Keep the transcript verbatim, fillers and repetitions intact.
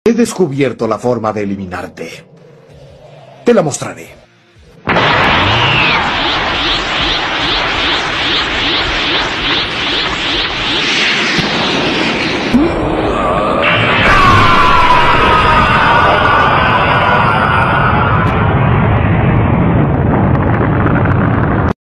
He descubierto la forma de eliminarte. Te la mostraré.